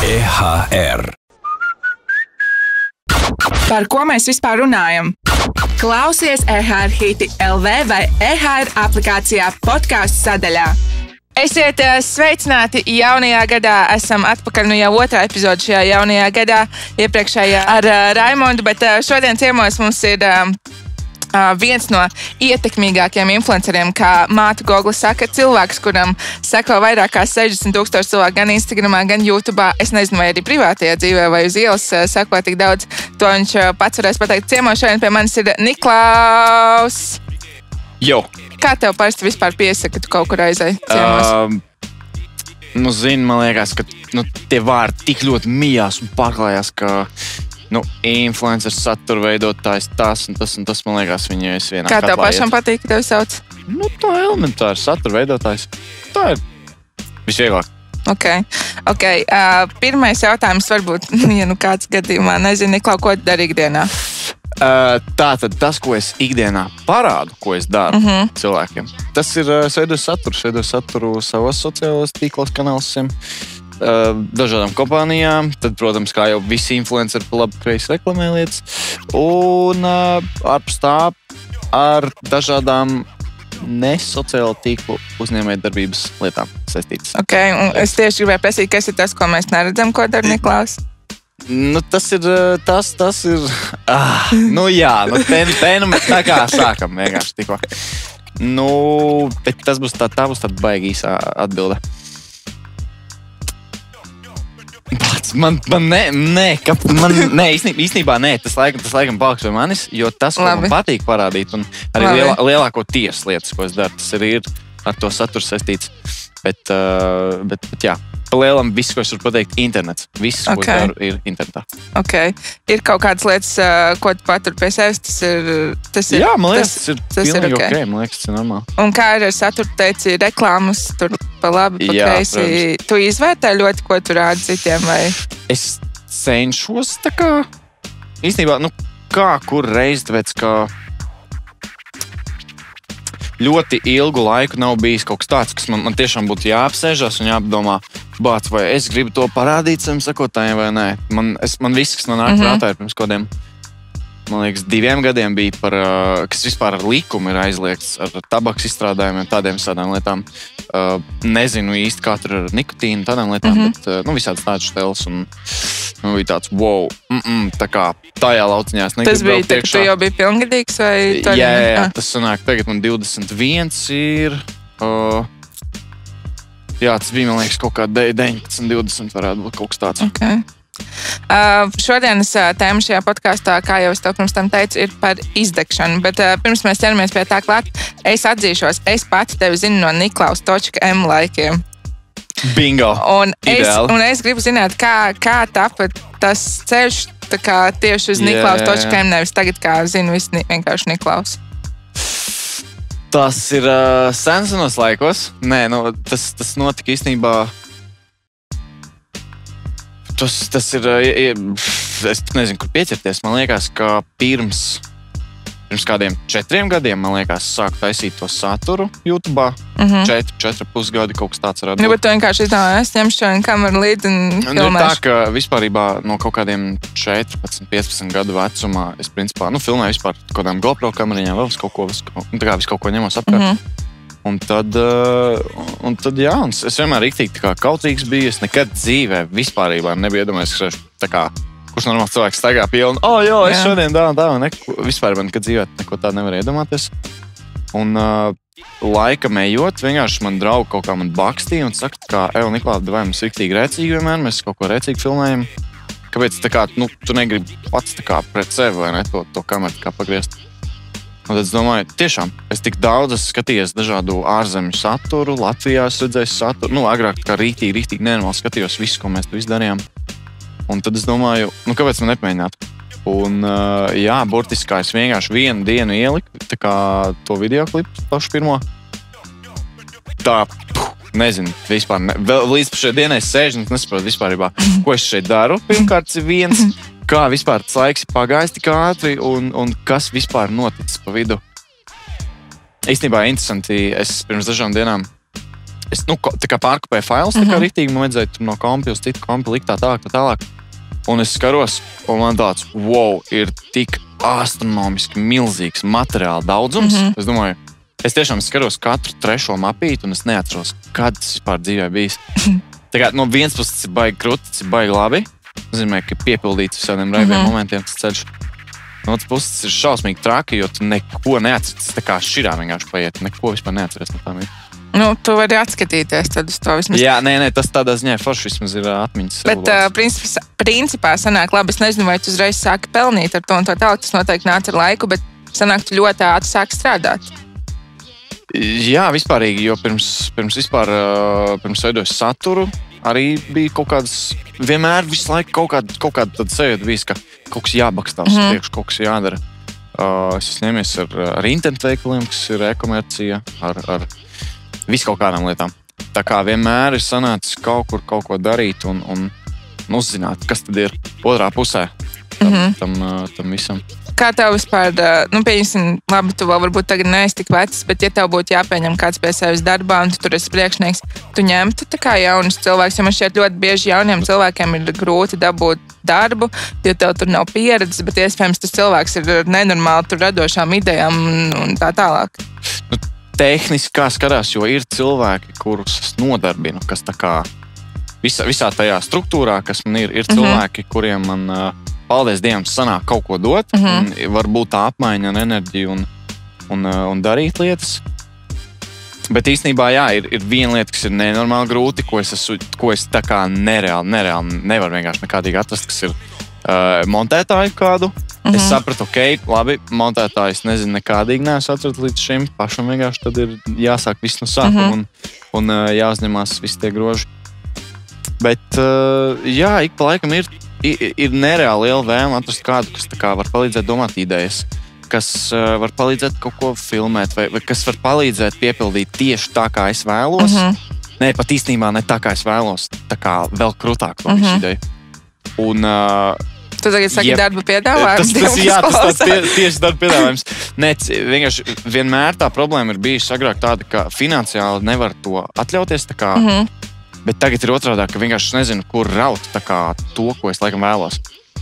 EHR. Par ko mēs vispār runājam? Klausies EHR Hiti LV vai EHR aplikācijā podcastu sadaļā. Esiet sveicināti jaunajā gadā. Esam atpakaļ jau otrā epizode šajā jaunajā gadā, iepriekšējā ar Raimondu, bet šodien ciemos mums ir viens no ietekmīgākajiem influenceriem, kā Māte Gogla saka, cilvēks, kuram seko vairāk kā 60,000 cilvēku gan Instagramā, gan YouTubā. Es nezinu, vai arī privātajā dzīvē vai uz ielas seko tik daudz. To viņš pats varēs pateikt. Ciemos šodien pie manis ir Niklaus. Jo. Kā tev parasti vispār piesaka, tu kaut kur aizēji ciemos? Man liekas, ka tie vārdi tik ļoti mijās un pārklājās, ka influencers, satura veidotājs, tas, man liekas, viņi ir vienā Kā katlā tev pašam patīk, ka tevi sauc? Tā ir elementāri, satura veidotājs. Tā ir visvieglāk. Ok. Pirmais jautājums varbūt, ja kāds gadījumā nezinu, Niklau, ko tu dari ikdienā? Tātad tas, ko es ikdienā parādu, ko es daru cilvēkiem, tas ir veidoju saturu savos sociālos tīklos kanāliem, dažādām kompānijām. Tad, protams, kā jau visi influenceri pa labi kreisi reklamē lietas. Un ārpus tā ar dažādām nesociālo tīklu uzņēmējdarbības lietām saistītas. Ok, un es tieši gribēju prasīt, kas ir tas, ko mēs neredzam, ko dara Niklaus? Tas ir. Mēs tā kā sākam vienkārši tikko. Bet tā būs tāda baigi īsā atbilde. Īstenībā nē, tas laikam paliks pie manis, jo tas, ko man patīk parādīt, un arī lielāko tiesu lietas, ko es daru, tas arī ir ar to saturu saistīts. Bet jā, palielam viss, ko es varu pateikt, internets. Viss, ko es daru, ir internetā. Ok. Ir kaut kādas lietas, ko tu patur pie sevis, tas ir... Jā, man liekas, tas ir pilnīgi ok. Man liekas, tas ir normāli. Un kā ir ar saturu, teici, reklāmas, tur pa labi, pa kreisi. Protams. Tu izvērtē ļoti, ko tu rādi citiem, vai? Es cenšos tā kā... Īstenībā, kā kur reiz, tāpēc, ka ļoti ilgu laiku nav bijis kaut kas tāds, kas man tiešām būtu jāapsēžas un jāapdomā, vai es gribu to parādīt saviem sekotājiem vai nē. Man viss, kas man nāk prātā, ir pirms kodiem, man liekas, 2 gadiem bija par, kas vispār ar likumu ir aizliegts, ar tabaks izstrādājumiem, tādām lietām. Nezinu īsti, kā tur ar nikotīnu, tādām lietām, bet visāds tāds štēls un bija tāds, wow, tā kā tajā lauciņā es negribu tas bija, tā, ka tu jau biji pilngadīgs vai? Jā, tas sanāk, tagad man 21 ir, tas bija, man liekas, kaut kā 19, 20 varētu būt kaut kas tāds. Okay. Šodienas tēma šajā podkāstā, kā jau es tev pirms tam teicu, ir par izdegšanu, bet pirms mēs ķeramies pie tā klāt, es atzīšos, es pati tevi zinu no Niklaus.m laikiem. Bingo! Un es gribu zināt, kā tapa tas ceļš tā kā tieši uz Niklaus.m, nevis tagad, kā zinu, vienkārši Niklaus. Tas ir senos laikos. Nē, tas notika īstenībā. Tas ir, es nezinu, kur pieķerties. Man liekas, ka pirms kādiem 4 gadiem, man liekas, sāku taisīt to saturu YouTubā. 4,5 gadi kaut kas tāds varētu būt. Bet tu vienkārši izdomāji, es ņemšu šo kameru līdzi un filmēšu. Tā, ka vispārībā no kaut kādiem 14, 15 gadu vecumā es principā, filmēju vispār kaut kādām GoPro kameriņām, vēl visu kaut ko ņemos apkārt. Un tad, jā, es vienmēr riktīgi kautīgs biju. Es nekad dzīvē vispārībā nebiju iedomājies, ka tā kā, kurš normāls cilvēks staigā pilni. Es šodien vispār nekad dzīvē neko tādu nevaru iedomāties. Un laikam ejot, vienkārši man draugi kaut kā man bakstīja un saka, ka, Niklā, vai mums riktīgi rēcīgi vienmēr, mēs kaut ko rēcīgi filmējam. Kāpēc tu negribi pats pret sevi vai ne, to kameru pagriezt? Un tad es domāju, tiešām, es tik daudz skatījies dažādu ārzemju saturu, Latvijā es redzēju saturu, agrāk kā rītīgi nenormāli skatījos visu, ko mēs tu izdarījām. Un tad es domāju, kāpēc man nepamēģināt? Un burtiski kā es vienkārši 1 dienu ieliku to videoklipu pašu pirmo. Nezinu, vispār vēl līdz šai dienai es sēžu un nesaprotu vispārībā, ko es šeit daru. Pirmkārt ir viens. Kā vispār tas laiks ir pagājis tik ātri un kas vispār noticis pa vidu. Īstenībā interesanti, es pirms dažām dienām es tā kā pārkopēju failus, tā kā riktīgi man vajadzēja tur no kompi uz citu kompi likt tā tālāk. Un es skaros, un man tāds, wow, ir tik astronomiski milzīgs materiāla daudzums. Es domāju, es tiešām skaros katru trešo mapīti, un es neatceros, kad tas vispār dzīvē bijis. Tā kā no vienas puses tas ir baigi krūti, tas ir baigi labi. Nozīmē, ka piepildīts visādiem raibiem momentiem tas ceļš. No otras puses tas ir šausmīgi traki, jo tu neko neatceries. Tas tā kā šķirā vienkārši paiet, neko vispār neatceries no tām. Nu, tu vari atskatīties tad uz to vismaz. Jā, nē, tas tādā ziņā forši vismaz ir atmiņas. Bet principā sanāk labi, es nezinu, vai tu uzreiz sāki pelnīt ar to un tā tālāk, tas noteikti nāca ar laiku, bet sanāk tu ļoti ātri sāki strādāt. Jā, vispārīgi, jo pirms veidojas saturu, arī bija kaut kādas, vienmēr visu laiku kaut kāda tad sajūta bijis, ka kaut kas jābakstās priekš, kaut kas jādara. Es ņemies ar internetu veikaliem, kas ir e-komercija, ar visu kaut kādām lietām. Tā kā vienmēr ir sanācis kaut ko darīt un uzzināt, kas tad ir otrā pusē tam visam. Kā tev vispār, pieņemsim, labi, tu vēl varbūt tagad neesi tik vecs, bet ja tev būtu jāpieņem kāds pie sevis darbā un tu tur esi priekšnieks, tu ņemtu tā kā jaunus cilvēkus, jo man šķiet ļoti bieži jauniem cilvēkiem ir grūti dabūt darbu, jo tev tur nav pieredzes, bet iespējams tas cilvēks ir nenormāli tur radošām idejām un tā tālāk. Tehniski kā skatās, jo ir cilvēki, kurus es nodarbinu, kas tā kā visā tajā struktūrā, kas man ir cilvēki, kuriem man, paldies Dievam, sanāk kaut ko dot, un varbūt tā apmaiņa ar enerģiju un darīt lietas. Bet īstenībā, jā, ir viena lieta, kas ir nenormāli grūti, ko es tā kā nereāli nevaru vienkārši nekādīgi atrast, kas ir montētāju kādu. Es sapratu, labi, montētājs nezinu nekādīgi neesmu atrast līdz šim. Pašam vienkārši tad ir jāsāk viss no sākuma un jāuzņemās visi tie groži. Bet, jā, ik pa laikam ir nereāli liela vēlme atrast kādu, kas tā kā var palīdzēt domāt idejas, kas var palīdzēt kaut ko filmēt, vai kas var palīdzēt piepildīt tieši tā, kā es vēlos. Nē, pat īstenībā ne tā, kā es vēlos, tā kā vēl krūtāk to visu ideju. Un tu tagad saki darba piedāvājums? Tas tieši darba piedāvājums. Nē, vienkārši vienmēr tā problēma ir bijusi agrāk tāda, ka finansiāli nevar to atļauties, tā kā, bet tagad ir otrādā, ka vienkārši nezinu, kur raut tā kā to, ko es laikam vēlos.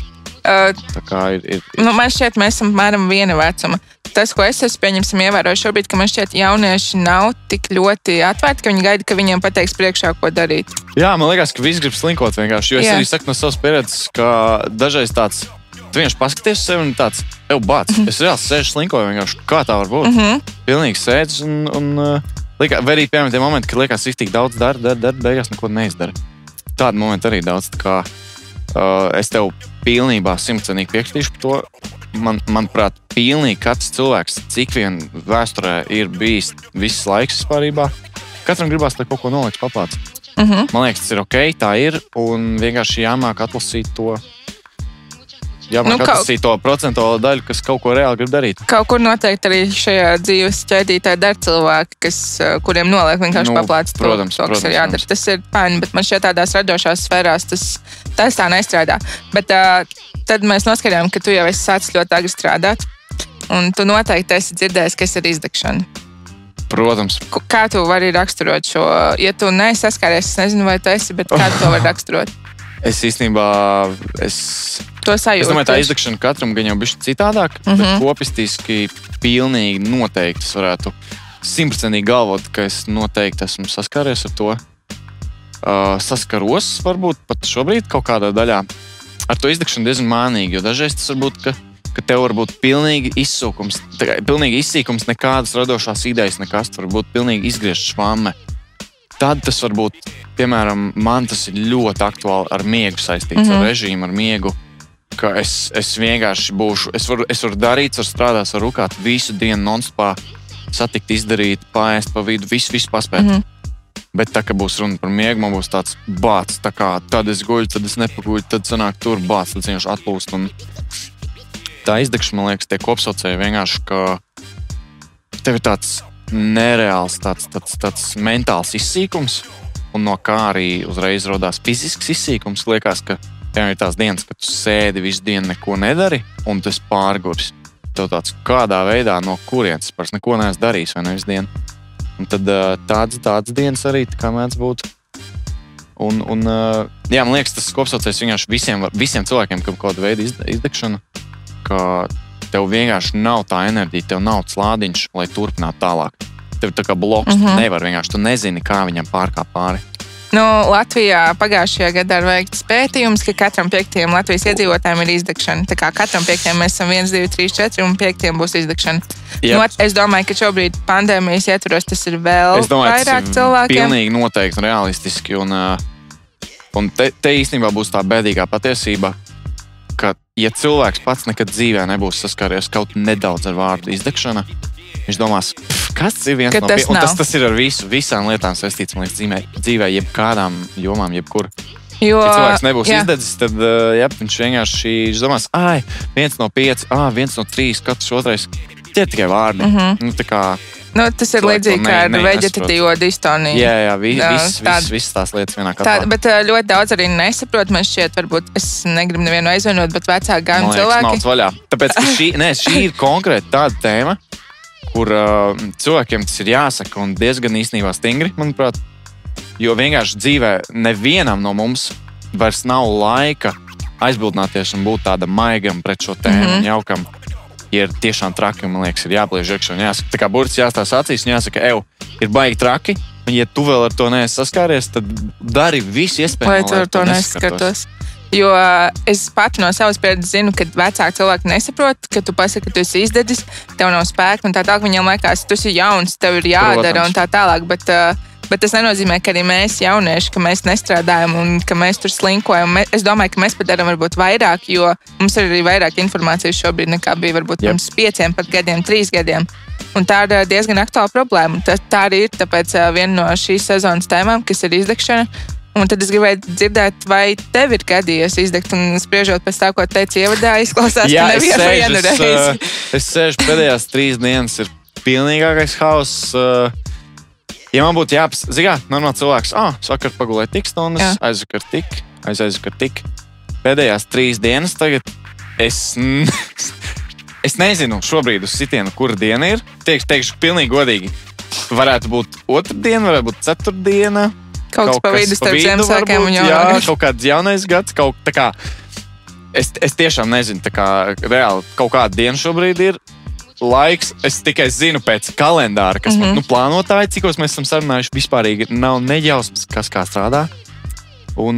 Tā kā ir. Man šķiet, mēs esam apmēram viena vecuma. Tas, ko es pieņemsim, ievēroju šobrīd, ka man šķiet, jaunieši nav tik ļoti atvērti, ka viņi gaida, ka viņiem pateiks priekšā, ko darīt. Jā, man liekas, ka viss grib slinkot vienkārši, jo es arī saku no savas pieredzes, ka dažreiz tāds, tu vienkārši paskaties uz sevi un tāds, es reāli sēžu slinkoju vienkārši, kā tā var būt? Pilnīgi sēdz un vai arī, piemēram, tie momenti, kad liekas, es tik daudz dara, beigās neko neizdara. Tādi momenti arī daudz, tā kā es tev pilnībā 100% piekritīšu par to. Manuprāt, pilnīgi katrs cilvēks, cik vien vēsturē ir bijis viss laiks vispārībā, katram gribās, lai kaut ko noliks paplāts. Man liekas, tas ir ok, tā ir, un vienkārši jāmāk atlasīt to, atlasīt to procentuālo daļu, kas kaut ko reāli grib darīt. Kaut kur noteikti arī šajā dzīves ķēdītē dar cilvēki, kuriem noliek vienkārši paplāts to, kas ir jādara. Tas ir paini, bet man šķiet tādās radošās sfērās tas tā nestrādā. Bet tad mēs noskatījām, ka tu jau esi sācis ļoti agri strādāt, un tu noteikti esi dzirdējis, kas ir izdegšana. Protams. Kā tu vari raksturot šo? Ja tu neesi saskāries, es nezinu, vai tu esi, bet kā tu to vari raksturot? Es īstenībā, to sajūtu. Es domāju, tā izdegšana katram gan jau bišķi citādāk, bet kopistiski pilnīgi noteikti es varētu 100% galvot, ka es noteikti esmu saskāries ar to. Saskaros varbūt pat šobrīd kaut kādā daļā. Ar to izdegšanu diezgan mānīgi, jo dažreiz tas varbūt, ka tev var būt pilnīgi izsūkums, pilnīgi izsīkums, nekādas radošās idejas, nekas, var būt pilnīgi izgriezt švamme. Tad tas var būt, piemēram, man tas ir ļoti aktuāli ar miegu saistīts, ar režīmu, ar miegu, ka es vienkārši būšu, es varu darīt, varu strādāt, varu rukāt visu dienu non-stopā, satikt, izdarīt, paēst pa vidu, visu paspēt. Bet tā, ka būs runa par miegu, man būs tāds bāts, tā kā tad es guļu, tad es nepaguļu, tad sanāk tur bāts, tad vienkārši atplūst. Un tā izdegšana, man liekas, tie kopsaucēji vienkārši, ka tev ir tāds nereāls, tāds mentāls izsīkums, un no kā arī uzreiz rodās fizisks izsīkums. Liekas, ka tev ir tās dienas, kad tu sēdi visu dienu, neko nedari, un tu esi pārguris. Tev tāds kādā veidā, no kurienes, pars neko neesmu darījis vai ne visu dienu. Un tad tādas dienas arī tā kā mēdz būt. Jā, man liekas, tas kopsaucējs vienkārši visiem cilvēkiem, kam kaut kāda veida izdegšana, ka tev vienkārši nav tā enerģija, tev nav slādiņš, lai turpinātu tālāk. Tev tā kā bloks, tu nevar vienkārši, tu nezini, kā viņam pārkāpt pāri. Nu, Latvijā pagājušajā gadā ir veikts pētījums, ka katram 5. Latvijas iedzīvotājiem ir izdegšana. Tā kā katram 5. mēs esam 1, 2, 3, 4 un 5. būs izdegšana. Yep. Es domāju, ka šobrīd pandēmijas ietvaros tas ir vēl vairāk cilvēkiem. Pilnīgi noteikti un realistiski. Un te īstenībā būs tā bēdīgā patiesība, ka ja cilvēks pats nekad dzīvē nebūs saskāries kaut nedaudz ar vārdu izdegšana, viņš domās, kas ir viens no un tas ir ar visām lietām saistīts, man liekas, dzīvē, jebkādām jomām, jebkur. Ja cilvēks nebūs izdedzis, tad viņš vienkārši domās, 1 no 5, 1 no 3, katrs otrais. Tie ir tikai vārdi. Tas ir līdzīgi kā ar veģetatīvo distoniju. Jā, visas tās lietas vienā katlā. Bet ļoti daudz arī nesaprot, man šķiet, varbūt es negribu nevienu aizvainot, bet vecāki gan cilvēki. Vaļā. Tāpēc, ka šī ir konkrēti tāda tēma, kur cilvēkiem tas ir jāsaka un diezgan īstenībā stingri, manuprāt, jo vienkārši dzīvē nevienam no mums vairs nav laika aizbildināties un būt tāda maigam pret šo tēmu un jaukam. Ja ir tiešām traki, man liekas, ir jāpliež iekšā un jāsaka, tā kā burts jāstās acīs un jāsaka, ir baigi traki, un ja tu vēl ar to neesi saskāries, tad dari visu iespējamo, lai tu ar to nesaskartos. Jo es pati no savas pieredzes zinu, ka vecāki cilvēki nesaprot, ka tu pasaki, ka tu esi izdedzis, tev nav spēka un tā tālāk, viņam liekas, tu esi jauns, tev ir jādara un tā tālāk, bet tas nenozīmē, ka arī mēs jaunieši, ka mēs nestrādājam un ka mēs tur slinkojam. Es domāju, ka mēs pat darām varbūt vairāk, jo mums ir arī vairāk informācijas šobrīd nekā bija varbūt pirms 5 pat gadiem, 3 gadiem. Un tā ir diezgan aktuāla problēma. Tā arī ir tāpēc viena no šīs sezonas tēmām, kas ir izdegšana. Un tad es gribēju dzirdēt, vai tev ir gadījies izdegt, un spriežot pēc tā, ko teici ievadā, izklausās, ka nevienu reizi. Es sēžu pēdējās 3 dienas, ir pilnīgākais hauss. Ja man būtu jāpasaka, normāli cilvēks, vakar pagulēju tik stundas, aizvakar tik. Pēdējās 3 dienas tagad es nezinu šobrīd uz sitienu, kura diena ir. Teikšu pilnīgi godīgi. Varētu būt 2. diena, varētu būt 4. diena. Kaut kas pa vidu starp Ziemassvētkiem un Jā, kaut kāds jaunais gads. Es tiešām nezinu, tā kā reāli kaut kāda diena šobrīd ir. Laiks, es tikai zinu pēc kalendāra, kas man plānotāji, cikos mēs esam sarunājuši, vispārīgi nav nejausmas, kas kā strādā. Un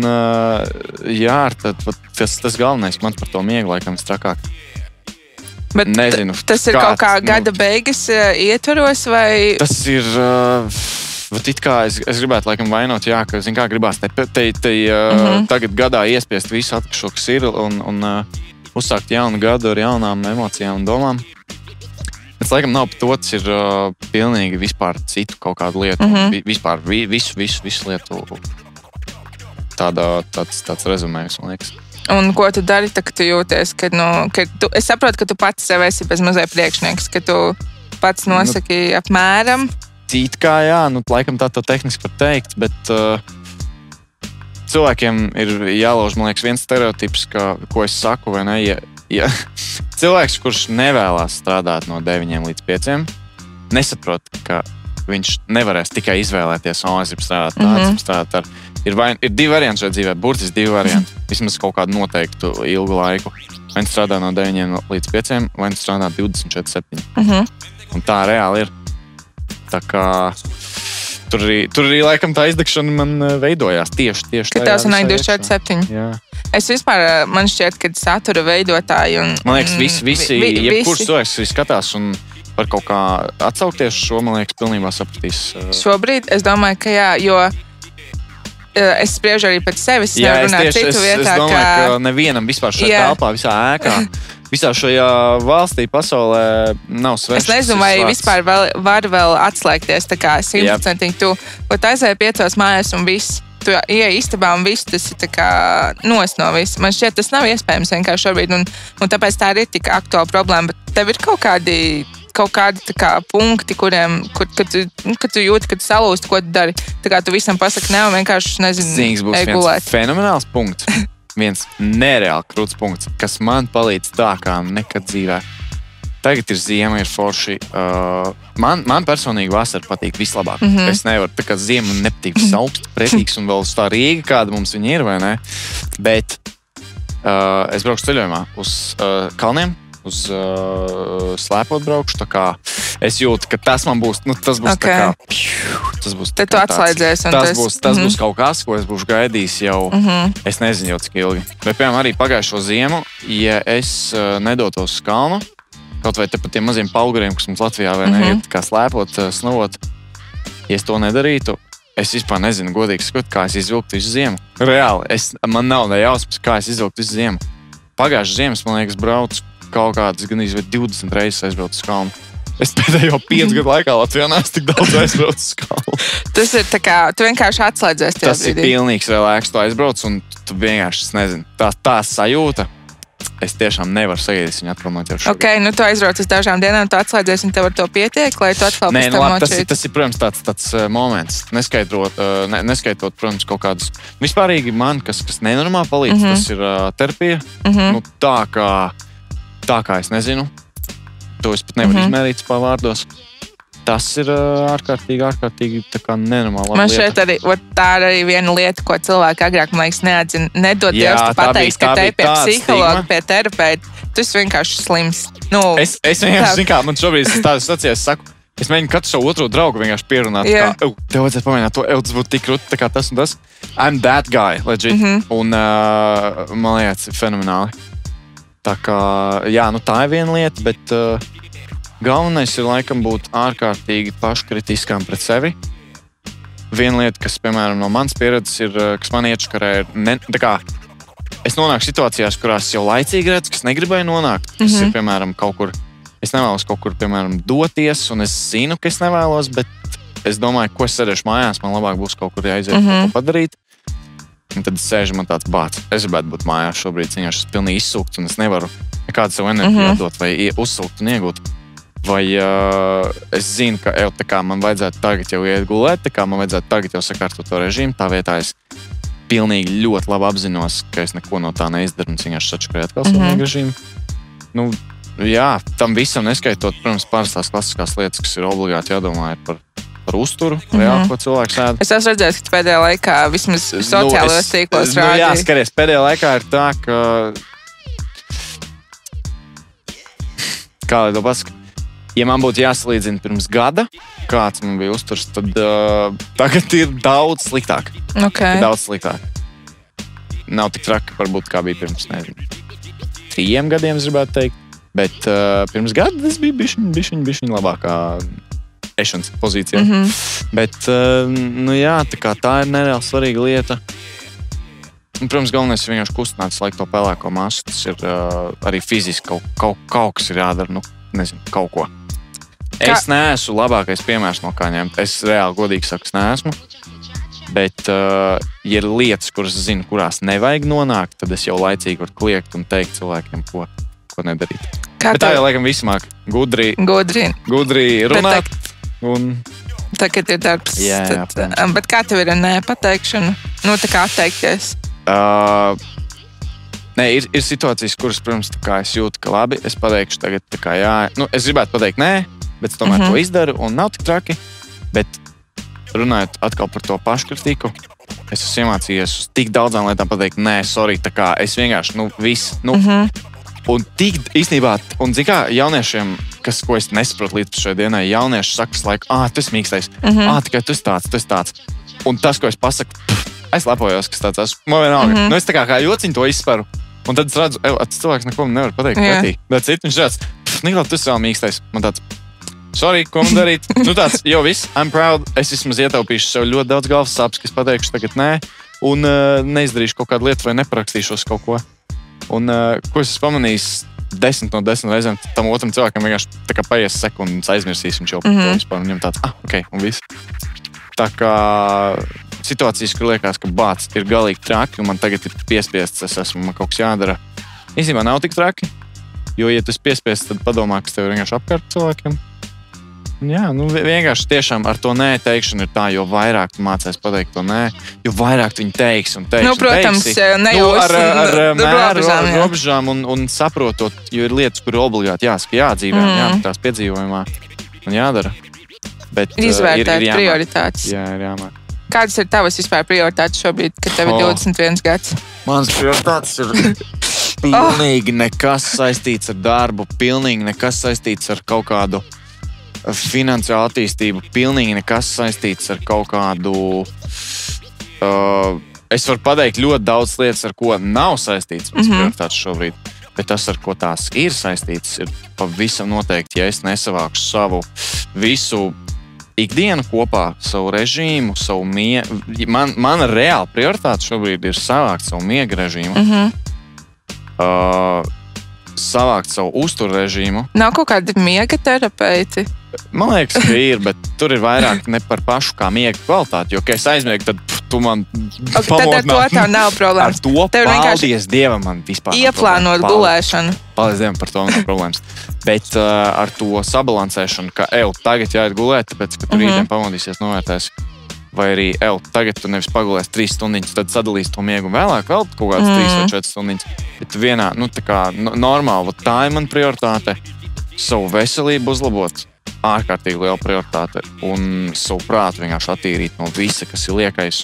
tas galvenais man par to miegu laikam strakāk. Bet nezinu. Tas ir kaut kā gada beigas ietvaros vai? Tas ir, it kā es gribētu laikam vainot, ka, zin kā, gribās tagad gadā iespiest visu atkušo, kas ir un uzsākt jaunu gadu ar jaunām emocijām un domām. Bet, laikam, nav par to, tas ir pilnīgi vispār citu kaut kādu lietu. Vispār visu lietu tāds rezumējums, man liekas. Un ko tu dari, kad tu jūties, es saprotu, ka tu pats sev esi bez mazliet priekšnieks, ka tu pats nosaki apmēram. It kā jā, laikam tā to tehniski var teikt, bet cilvēkiem ir jālauž, man liekas, viens stereotips, ko es saku, vai ne, ja cilvēks, kurš nevēlās strādāt no 9 līdz 5, nesaprot, ka viņš nevarēs tikai izvēlēties, es gribu strādāt tāds, ir 2 varianti šajā dzīvē, burtiski 2 varianti, vismaz kaut kādu noteiktu ilgu laiku. Vai viņš strādā no 9 līdz 5, vai viņš strādā 24/7. Un tā reāli ir. Tā kā tur arī laikam tā izdegšana man veidojās tieši. Ka tās nāk 24/7. Jā. Es vispār, man šķiet, ka satura veidotāji un... Man liekas, jebkurš cilvēks skatās un var kaut kā atsaukties šo, man liekas, pilnībā sapratīs. Šobrīd es domāju, ka jā, jo es spriežu arī pēc sevis, nerunāju citu vietā, es domāju, ka nevienam vispār šajā telpā, visā ēkā, visā šajā valstī, pasaulē nav svešs. Es nezinu, vai vispār var vēl atslēgties, tā kā 100% tu pat aizēji 5 mājās un viss. Tu ieej istabā un viss, tas ir tā kā nos no viss. Man šķiet, tas nav iespējams vienkārši šobrīd, un tāpēc tā ir tik aktuāla problēma, bet tev ir kaut kādi tā kā punkti, kad tu jūti, ka tu salūsti, ko tu dari. Tā kā tu visam pasaki, ne, un vienkārši nezinu, ej gulēt. Viens fenomenāls punkts, viens nereāli krūts punkts, kas man palīdz tā kā nekad dzīvē. tagad ir ziema, ir forši. Man personīgi vasara patīk vislabāk. Es nevaru, tā kā ziema nepatīk visaugst, pretīgs un vēl uz tā Rīga, kāda mums viņa ir, vai ne? Bet es braukšu ceļojumā uz kalniem, uz slēpot braukšu, tā kā es jūtu, ka tas man būs, tas būs tā kā, tas būs tā kā tu atslēdzies. Tas būs kaut kas, ko es būšu gaidījis jau, es nezinu jau cik ilgi. Bet, piemēram, arī pagājušo ziemu, ja es nedotos uz kalnu, kaut vai te pa tiem maziem pauguriem, kas mums Latvijā vai ne, ir kā slēpot, snovot, ja es to nedarītu, es vispār nezinu, godīgi sakot, kā es izvilktu visu ziemu. Reāli, man nav nejausmas, kā es izvilktu visu ziemu. Pagājušas ziemas, man liekas, braucu kaut kādas gan 20 reizes aizbraucu uz kalnu. Es pēdējo 5 gadu laikā Latvijā neesmu tik daudz aizbraucu uz kalnu. Tas ir tā kā, tu vienkārši atslēdzies tajā Tas brīdī. Ir pilnīgs relaks, tu aizbrauc un tu vienkārši, es nezinu, tā sajūta, es tiešām nevaru sagaidīt viņu atkal noķeršu. Ok, nu tu aizbrauc uz dažām dienām, tu atslēdzies un tev ar to pietiek, lai tu atkal Nē, pēc tam nošķīt. tas ir, protams, tāds moments. Neskaitot, protams, kaut kādus. Vispārīgi man, kas nenormāli palīdz, tas ir terapija. Nu, tā kā es nezinu, to es pat nevaru izmērīt pa vārdos. Tas ir ārkārtīgi tā kā nenormāli Man lieta. šeit arī, tā ir arī viena lieta, ko cilvēki agrāk, man liekas, neatzina. Nedod Dievs, tu pateiks, ka te pie psihologa, pie terapeita, tu esi vienkārši slims. Nu, Es vienkārši, zinu kā, man šobrīd tādas situācijas saku, es mēģinu katru savu otro draugu vienkārši pierunāt, kā, tev vajadzētu pamēģināt to, tas būtu tik krūti, tā kā tas un tas. I'm that guy, legit. Un man liekas, fenomenāli. Tā kā, jā, tā ir viena lieta, bet galvenais ir laikam būt ārkārtīgi paškritiskām pret sevi. Viena lieta, kas, piemēram, no manas pieredzes ir, kas man iečakarē, ir, tā kā, es nonāku situācijās, kurās jau laicīgi redzu, kas negribēju nonākt. Tas ir, piemēram, kaut kur, es nevēlos kaut kur, piemēram, doties, un es zinu, ka es nevēlos, bet es domāju, ko es sēdēšu mājās, man labāk būs kaut kur jāiziet, kaut ko padarīt. Un tad es sēžu, man tāds bāc. Es gribētu būt mājās šobrīd, es esmu pilnīgi izsūkts, un es nevaru nekādu savu enerģiju atdot vai uzsūkt un iegūt. Vai es zinu, ka tā kā man vajadzētu tagad jau iet gulēt, tā kā man vajadzētu tagad jau sakārtot to režīmu, tā vietā es pilnīgi ļoti labi apzinos, ka es neko no tā neizdaru un vienkārši sačakarēju atkal savu režīmu. Nu, jā, tam visam neskaitot, protams, parastās klasiskās lietas, kas ir obligāti jādomā ir par uzturu, reāli, ko cilvēks ēd. Es esmu redzējis, ka pēdējā laikā vismaz sociālajos tīklos rādīja. Jā, skaties, pēdējā laikā ir tā, ka kā lai to pasaka, ja man būtu jāsalīdzina pirms gada, kāds man bija uzturs, tad tagad ir daudz sliktāk. Okay. Daudz sliktāk. Nav tik traki, varbūt, kā bija pirms, nezinu, 3 gadiem, es gribētu teikt, bet pirms gada es biju bišķiņ labākā ešanas pozīcijā. Bet, nu jā, tā ir nereāli svarīga lieta. Un, protams, galvenais ir vienkārši kustināt laiku to pelēko masu. Tas ir arī fiziski kaut kas ir jādara, nu, nezinu, kaut ko. Es neesmu labākais piemērs no kā ņemt. Es reāli godīgi saku, es neesmu. Bet, ja ir lietas, kuras zinu, kurās nevajag nonākt, tad es jau laicīgi varu kliegt un teikt cilvēkiem, ko nedarīt. Bet tā jau laikam vismāk gudri runāt. Un... Tagad ir darbs. Jā, bet kā tev ir nepateikšana? Nu, tā kā atteikties? Nē, ir situācijas, kuras, protams, tā kā es jūtu, ka labi, es pateikšu tagad tā kā jā. Nu, es gribētu pateikt nē, bet es tomēr to izdaru un nav tik traki. Bet runājot atkal par to paškritiku, es esmu iemācījies uz tik daudzām lietām pateikt nē, sorry, tā kā es vienkārši, un tik īstenībā, un zin kā jauniešiem, ko es nesaprotu līdz šai dienai, jaunieši saka visu laiku, tu esi mīkstais, tikai tu esi tāds. Un tas, ko es pasaku, es lepojos, kas tāds esmu. Man vienalga. Nu, es tā kā jociņu to izsparu. Un tad es redzu, tas cilvēks neko nevar pateikt pretī. Bet viņš redz, Niklā, tu esi vēl mīkstais. Man tāds, sorry, ko man darīt? Nu tāds, jo viss, I'm proud. Es vismaz ietaupīšu sev ļoti daudz galvas sāpes, ka es pateikšu tagad nē. Un neizdarīšu kaut kādu lietu vai neparakstīšos kaut ko. Un ko es esmu pamanījis 10 no 10 reizēm, tam otram cilvēkam vienkārši tā kā paies sekundes aizmirsīs, viņš jau par to vispār, un viņam tāds, ok, un viss. Tā kā situācijas, kur liekas, ka bāc ir galīgi traki, un man tagad ir piespiests, man kaut kas jādara. Īstenībā nav tik traki, jo, ja tu esi piespiests, tad padomā, kas tev ir vienkārši apkārt cilvēkiem. Jā, vienkārši tiešām ar to nē teikšanu ir tā, jo vairāk tu mācies pateikt to nē, jo vairāk tu viņu teiks un teiksi. Protams, nejūs ar robežām un saprotot, jo ir lietas, kur obligāti jāsaka jādzīvē, tās piedzīvojumā un jādara. Bet izvērtēt prioritātes. Jā, ir jāmāk. Kādas ir tavas vispār prioritātes šobrīd, kad tev ir 21 gads? Mans prioritātes ir pilnīgi nekas saistīts ar darbu, pilnīgi nekas saistīts ar kaut kādu finansiālu attīstību, pilnīgi nekas saistīts ar kaut kādu... es varu pateikt ļoti daudz lietas, ar ko nav saistīts mans prioritātes šobrīd, bet tas, ar ko tās ir saistīts, ir pavisam noteikti, ja es nesavākšu savu visu ikdienu kopā, savu režīmu, savu miegu. Mana reāla prioritāte šobrīd ir savākt savu miega režīmu, savākt savu uzturu režīmu. Nav kaut kādi miega terapeiti? Man liekas, ka ir, bet tur ir vairāk ne par pašu kā miega kvalitāti, jo, ka es aizmiegu, tad tu man pamodināt. Tad ar to tev nav problēmas. Ar to, paldies Dievam, man vispār ieplānot gulēšanu. Paldies Dievam, par to nav problēmas. Bet ar to sabalansēšanu, ka, tagad jāiet gulēt, tāpēc, ka tu rītdien pamodīsies, novērtēs. Vai arī, tagad tu nevis pagulēs 3 stundiņas, tad sadalīs to miegu un vēlāk vēl kaut kādas 3 vai 4 stundiņas. Bet vienā, tā kā normāli, tā ir man prioritāte. Savu veselību uzlabot, ārkārtīgi liela prioritāte. Un savu prātu vienkārši attīrīt no visa, kas ir liekais.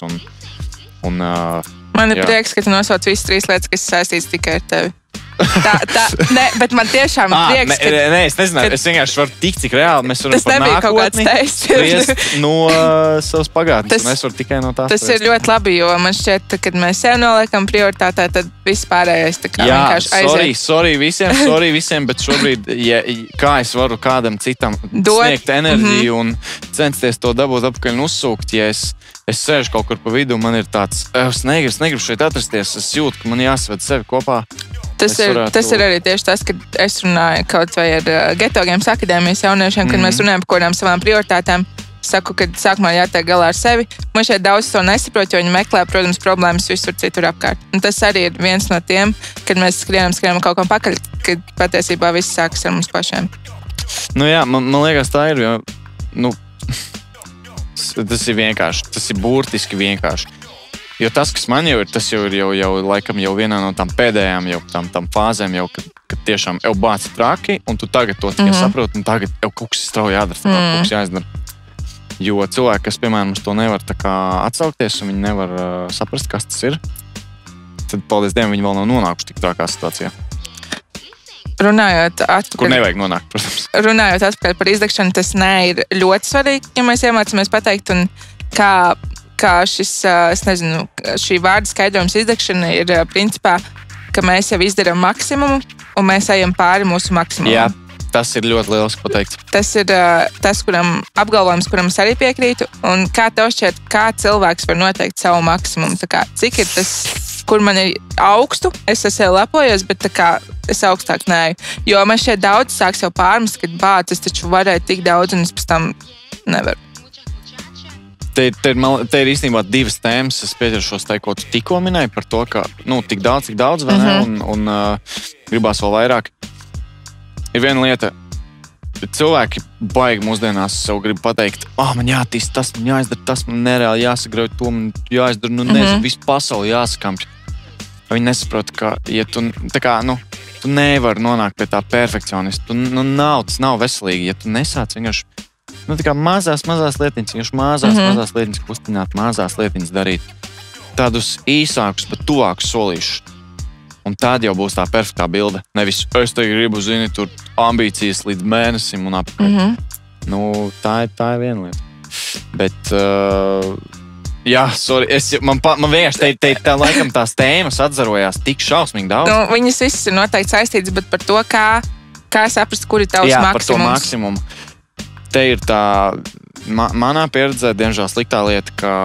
Man ir prieks, ka tu nosauc visas 3 lietas, kas saistīts tikai ar tevi. Ne, bet man tiešām ir prieks, ka... Nē, es nezinu, es vienkārši varu tik, cik reāli mēs varam par nākotni spriest no savas pagātnes, un es varu tikai no tās spriest. Tas ir ļoti labi, jo man šķiet, kad mēs sev noliekam prioritātē, tad viss pārējais tā kā vienkārši aiziet. Sorry visiem, bet šobrīd, kā es varu kādam citam sniegt enerģiju un censties to dabūt apakaļ un uzsūkt, ja es sēžu kaut kur pa vidu, man ir tāds, es negribu šeit atrasties, es jūtu, ka man jāsaved sevi kopā. Tas ir arī tieši tas, kad es runāju kaut vai ar Geto Games akadēmijas jauniešiem, kad mēs runājam par kādām savām prioritātēm. Saku, ka sākumā jātiek galā ar sevi. Man šeit daudz to nesaprot, jo viņi meklē, protams, problēmas visur citur apkārt. Un tas arī ir viens no tiem, kad mēs skrienam kaut kam pakaļ, kad patiesībā viss sākas ar mums pašiem. Jā, man liekas tā ir, jo, tas ir vienkārši, tas ir burtiski vienkārši. Jo tas, kas man jau ir, tas jau ir laikam jau vienā no tām pēdējām jau tam fāzēm, jau, kad tiešām bāc traki, un tu tagad to tikai saproti, un tagad kaut kas strauji jādara, kaut kas jāizdara. Jo cilvēki, kas, piemēram, uz to nevar tā kā atsaukties, un viņi nevar saprast, kas tas ir, tad, paldies Dievam, viņi vēl nav nonākuši tik trakā situācijā. Runājot atpakaļ... Kur nevajag nonākt, protams. Runājot atpakaļ par izdegšanu, tas ir ļoti svarīgi, ja mēs iemācāmies pateikt, un kā šī vārda skaidrojums izdegšana ir principā, ka mēs jau izdarām maksimumu, un mēs ejam pāri mūsu maksimumam. Jā. Tas ir ļoti lieliski pateikts. Tas ir tas, apgalvojums, kuram es arī piekrītu. Un kā tev šķiet, kā cilvēks var noteikt savu maksimumu? Cik ir tas, kur man ir augstu, es sev lepojos, bet es augstāk neeju. Jo man šeit daudz sāk sev pārmest, ka es taču varēju tik daudz, un es pēc tam nevaru. Te ir īstenībā 2 tēmas. Es pieķeršos tai, ko tu tikko minēji par to, ka tik daudz, vai ne? Un gribās vēl vairāk. Ir viena lieta, cilvēki baigi mūsdienās sev grib pateikt, man jātīst tas, man jāizdara tas, man nereāli jāsagrauj to, man jāizdara, nezinu, visu pasauli jāsakampj. Viņi nesaprot, ka, ja tu nevari nonākt pie tā perfekcionista, tas nav veselīgi, ja tu nesāc vienkārši, mazās lietiņas, vienkārši mazās lietiņas kustināt, mazās lietiņas darīt, tādus īsākus, bet tuvākus solīšus. Un tad jau būs tā perfektā bilde. Nevis, es te gribu, tur ambīcijas līdz mēnesim un apakaļ. Tā ir viena lieta. Bet, sorry, man vienkārši tā laikam tās tēmas atzarojās tik šausmīgi daudz. Viņas visas ir noteikti saistītas, bet par to, kā saprast, kur ir tavs maksimums. Jā, par to maksimumu. Te ir tā, manā pieredzē, diemžēl sliktā lieta, ka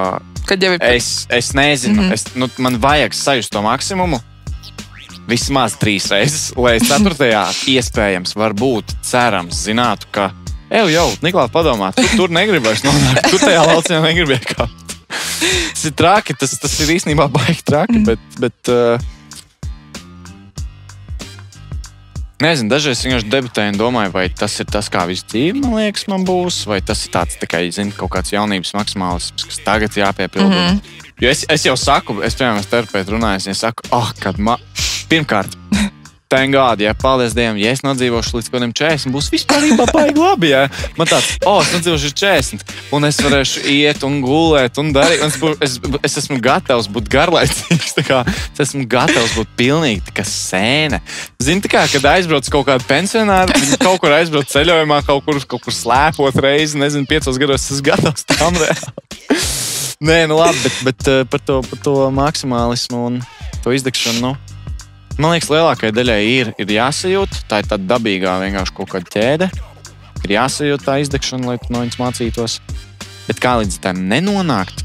es nezinu, man vajag sajust to maksimumu, vismaz 3 reizes, lai 4. iespējams, varbūt, cerams, zinātu, ka Niklā, padomā, tu tur negribēs nonākt, tu tajā lauciņā negribi iekāpt. Tas ir traki, tas ir īstenībā baigi traki, bet Nezinu, dažreiz vienkārši debitēju un domāju, vai tas ir tas, kā visu dzīvi, man liekas, man būs, vai tas ir tāds, tikai, zini, kaut kāds jaunības maksimālisms, kas tagad jāpiepilda. Jo es jau saku, es, piemēram, terapeitu runāju, es saku, kad pirmkārt, thank God, paldies Dievam, ja es nodzīvošu līdz kādiem 40, būs vispārībā paigi labi, Man tāds, es nodzīvošu 40, un es varēšu iet un gulēt un darīt, un es esmu gatavs būt garlaicīgs, es esmu gatavs būt pilnīgi tā kā sēne. Zini, tā kā, kad aizbrauc kaut kādu pensionāru, viņi kaut kur aizbrauc ceļojumā, kaut kur slēpot reizi, nezinu, 5 gados, es esmu gatavs tam reāli. Nē, nu labi, bet par to maksimālismu un to izdegšanu, man liekas, lielākajai daļai ir jāsajūt, tā ir tāda dabīgā vienkārši kaut kāda ķēde, ir jāsajūt tā izdegšana, lai tu no viņas mācītos, bet kā līdz tam nenonākt,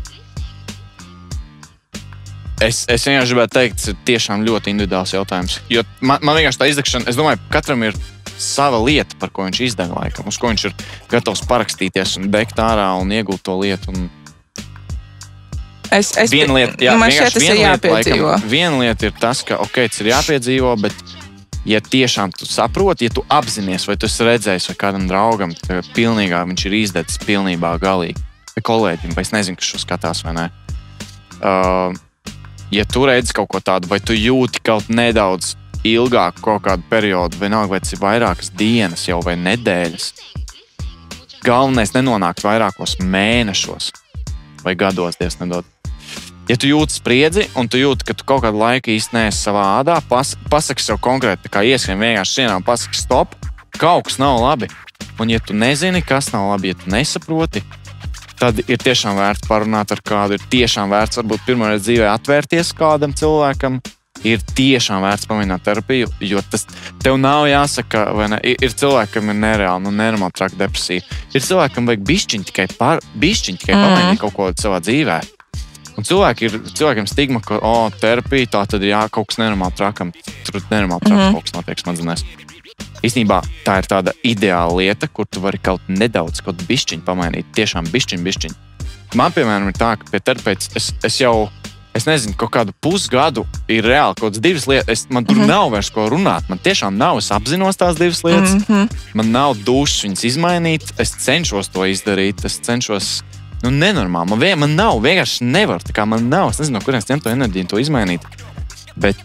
es vienkārši gribētu teikt, tas ir tiešām ļoti individuāls jautājums, jo man vienkārši tā izdegšana, es domāju, katram ir sava lieta, par ko viņš izdeg laikam, uz ko viņš ir gatavs parakstīties un degt ārā un iegūt to lietu. Viena lieta ir tas, ka, tas ir jāpiedzīvo, bet ja tiešām tu saproti, ja tu apzinies, vai tu esi redzējis, vai kādam draugam, ka pilnīgā viņš ir izdedzis pilnībā galīgi, vai kolēģim, vai es nezinu, kas šo skatās, vai ne. Ja tu redzi kaut ko tādu, vai tu jūti kaut nedaudz ilgāku kaut kādu periodu, vienalga, vai tas ir vairākas dienas jau vai nedēļas, galvenais nenonākt vairākos mēnešos vai gados, Dievs nedod. Ja tu jūti spriedzi un tu jūti, ka tu kaut kādu laiku īsti neesi savā ādā, pasaki sev konkrēti, tā kā ieskrien vienkārši sienā un pasaki stop, kaut kas nav labi. Un ja tu nezini, kas nav labi, ja tu nesaproti, tad ir tiešām vērts parunāt ar kādu, ir tiešām vērts varbūt pirmoreiz dzīvē atvērties kādam cilvēkam, ir tiešām vērts pamēģināt terapiju, jo tas tev nav jāsaka, vai ne, ir cilvēki, kam ir nereāli, nenormāli traka depresija. Ir cilvēki, kam vajag bišķiņ tikai pamēģināt kaut ko savā dzīvē. Un cilvēkiem stigma, ka, terapija, tā tad kaut kas nenormāli trakam, tur nenormāli trakam kaut kas notiek smadzenēs. Īstenībā tā ir tāda ideāla lieta, kur tu vari kaut nedaudz, kaut bišķiņ pamainīt, tiešām bišķiņ. Man, piemēram, ir tā, ka pie terapeitas es nezinu, kaut kādu pusgadu ir reāli kaut kādas 2 lietas, man tur nav vairs ko runāt, man tiešām nav, es apzinos tās 2 lietas, man nav dušas viņas izmainīt, es cenšos to izdarīt, es cenšos nenormāli. Man nav, vienkārši nevar. Tā kā man nav, es nezinu, no kurienes ņemt to enerģiju to izmainīt. Bet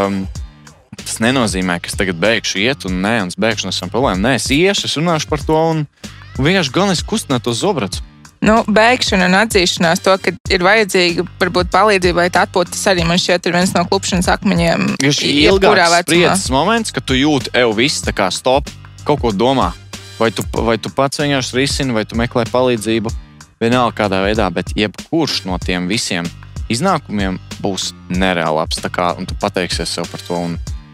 tas nenozīmē, ka es tagad beigšu iet un es beigšu no savām problēmām. Nē, es iešu, es runāšu par to un vienkārši galvenais kustināt to zobracu. Beigšana un atzīšanās to, ka ir vajadzīga varbūt palīdzība vai atpūtas arī man šķiet ir viens no klupšanas akmeņiem. Ir ilgāks spriedzes moments, ka tu jūti, viss tā kā stop, kaut ko domā. Vai tu pats vienkārši risini, vai tu meklē palīdzību. Vienalga kādā veidā, bet jebkurš no tiem visiem iznākumiem būs nereāli labs, tā kā, un tu pateiksies sev par to.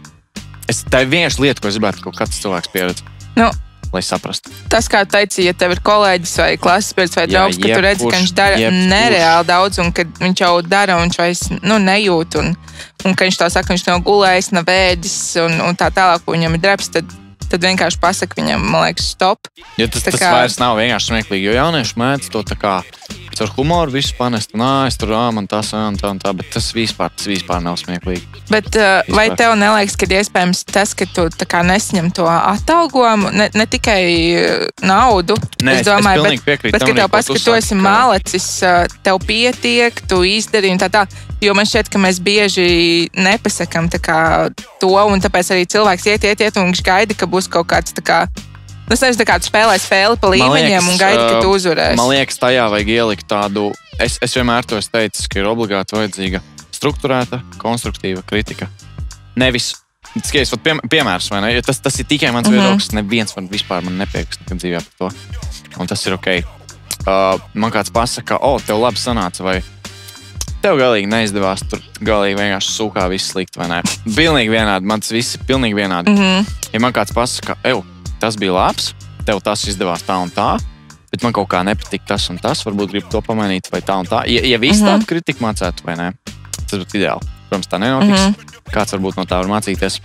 Tā ir vienkārši lieta, ko es gribētu, ka katrs cilvēks pieredz, lai saprastu. Tas, kā teici, ja tev ir kolēģis vai klases biedrs vai draugs, ka tu redzi, ka viņš dara nereāli daudz, un kad viņš jau dara, un viņš vairs nejūt, un ka viņš tā saka, viņš nav gulējis, nav ēdis, un tā tālāk, ko viņam ir dreps, tad vienkārši pasaka viņam, man liekas, stop. Ja tas vairs nav vienkārši smieklīgi, jo jaunieši mēdz to tā kā ar humoru visu panest, un es tur, man tas un tā, bet tas vispār nav smieklīgi. Bet vai tev neliekas, ka iespējams tas, ka tu tā kā nesaņem to atalgojumu, ne tikai naudu, es domāju, bet ka tev pasaka, ka tu esi mālecis, tev pietiek, tu izdarīji un tā. Jo man šķiet, ka mēs bieži nepasakam tā kā to, un tāpēc arī cilvēks iet, un viņš gaida, ka būs kaut kāds tā kā, es nezinu, tā kā tu spēlē spēli pa līmeņiem un gaida, ka tu uzvarēsi. Man liekas, tajā vajag ielikt tādu, es vienmēr to esmu teicis, ka ir obligāti vajadzīga strukturēta, konstruktīva kritika. Nevis, skaties, piemērs, vai ne? Ja tas ir tikai mans viedoklis, neviens man vispār nepiekrist nekad dzīvē par to. Un tas ir ok. Man kāds pasaka, tev labi sanāca, vai tev galīgi neizdevās, tur galīgi vienkārši sūkā viss slikti, vai ne? Pilnīgi vienādi, man tas viss ir pilnīgi vienādi. Ja man kāds pasaka, tas bija labs, tev tas izdevās tā un tā, bet man kaut kā nepatīk tas un tas, varbūt grib to pamainīt vai tā un tā. Ja viss tādu kritiku mācētu, vai ne? Tas būtu ideāli. Protams, tā nenotiks. Kāds varbūt no tā var mācīties.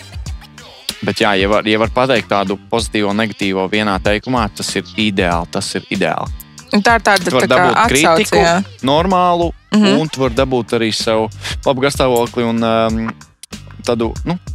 Bet jā, ja var pateikt tādu pozitīvo un negatīvo vienā teikumā, tas ir ideāli. Un tā ir tāda tā kā kritiku, normālu, un tu var dabūt arī sev labu garstāvokli un tādu,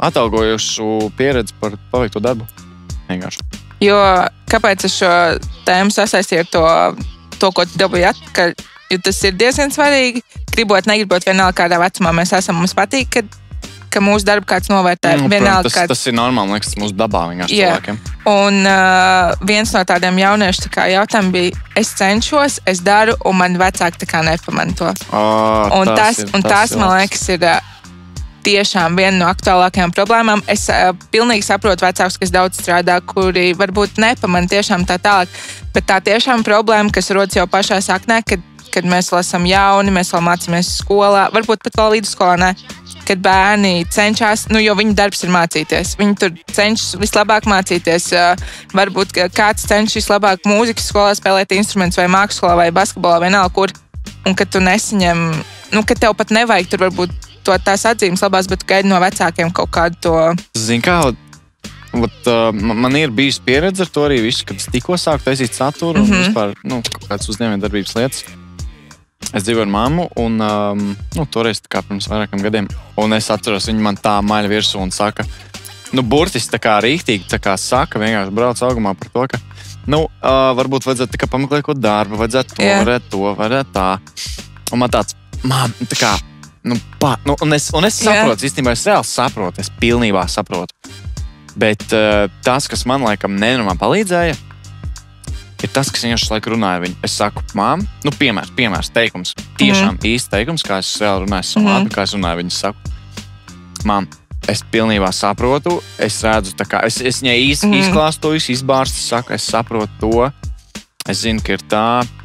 atalgojošu pieredzi par paveikto darbu. Vienkārši. Jo kāpēc es šo tēmu sasaistīju ar to, ko tu dabūji atpakaļ, jo tas ir diezgan svarīgi. Gribot, negribot, vienalga kādā vecumā mēs esam, mums patīk, ka mūsu darbu kāds novērtē. Tas ir normāli, liekas, mūsu dabā vienkārši cilvēkiem. Un viens no tādiem jauniešu jautājumiem bija, es cenšos, es daru, un man vecāki nepamana to. Un tas, man liekas, ir tiešām viena no aktuālākajām problēmām. Es pilnīgi saprotu vecākus, kas daudz strādā, kuri varbūt nepamana tiešām tā tālāk, bet tā tiešām problēma, kas rodas jau pašā saknē, kad mēs vēl esam jauni, mēs vēl mācāmies skolā, varbūt pat vēl vidusskolā, ne? Kad bērni cenšas, jo viņu darbs ir mācīties. Viņi tur cenšas vislabāk mācīties. Varbūt kāds cenšas vislabāk mūzikas skolā spēlēt instrumentus vai mākslas skolā vai basketbolā vienalga kur. Un kad tu nesaņem, kad tev pat nevajag tur varbūt tās atzīmes labās, bet tu gaidi no vecākiem kaut kādu to. Zini kā, man ir bijusi pieredze ar to arī visu, kad es tikko sāku taisīt saturu un vispār, kaut kādas uzņēmējdarbības lietas. Es dzīvoju ar mammu un toreiz tā kā pirms vairākiem gadiem. Un es atceros, viņa man tā maļa virsū un saka, burtiski tā kā rīktīgi tā kā saka, vienkārši brauc augumā par to, ka, varbūt vajadzētu tā kā pameklēt ko darbu, vajadzētu varētu tā. Un man tāds, tā kā, un es saprotu, īstenībā es reāli saprotu, es pilnībā saprotu. Bet tas, kas man laikam nenormāli palīdzēja, ir tas, kas vienkārši laiku runāja viņu. Es saku, mām, piemērs, teikums, tiešām īsts teikums, kā es reāli runāju savu mātu, kā es runāju viņu, saku, mām, es pilnībā saprotu, es redzu tā kā, es viņai izklāstu to visu, izbārstu, saku, es saprotu to, es zinu, ka ir tā,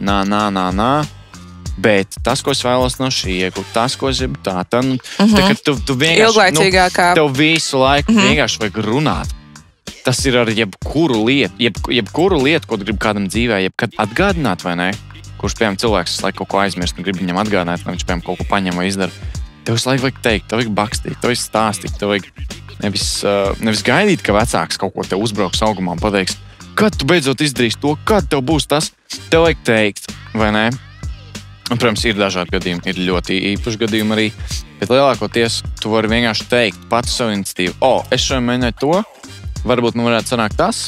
bet tas, ko es vēlos no šī iegūt, tas, ko es gribu tā ka tu vienkārši, tev visu laiku vienkārši vajag runāt. Tas ir ar jebkuru lietu, ko tu gribi kādam dzīvē, jebkad atgādināt, vai ne? Kurš, piemēram, cilvēks laiku kaut ko aizmirst un grib viņam atgādināt, lai viņš, piemēram, kaut ko paņem vai izdara. Tev visu laiku vajag teikt, tev vajag bakstīt, tev vajag stāstīt, tev vajag nevis gaidīt, ka vecāks kaut ko tev uzbrauks augumā un pateiks, kad tu beidzot izdarīsi to, kad tev būs tas, tev vajag teikt, vai ne? Un, protams, ir dažādi gadījumi, ir ļoti īpaši gadījumi arī, bet lielākoties tu vari vienkārši teikt pats savu iniciatīvu. Es šodien mēģināju to, varbūt man varētu sanākt tas,